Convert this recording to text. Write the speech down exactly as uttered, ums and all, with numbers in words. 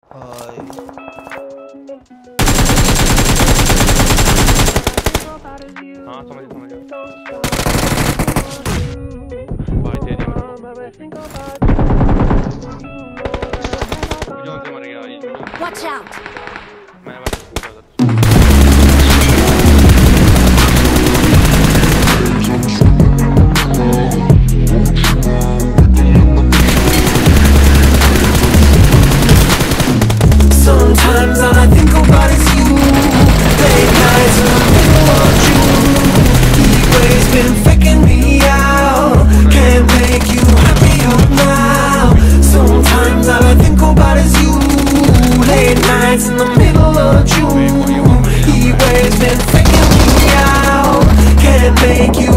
भाई हाँ समझ समझ भाई दे दिया मेरे को जो से मर गया ये Watch out! मैं बस Sometimes all I think about is you. Late nights in the middle of June. Heat waves been faking me out. Can't make you happier now. Sometimes all I think about is you. Late nights in the middle of June. Heat waves been faking me out. Can't make you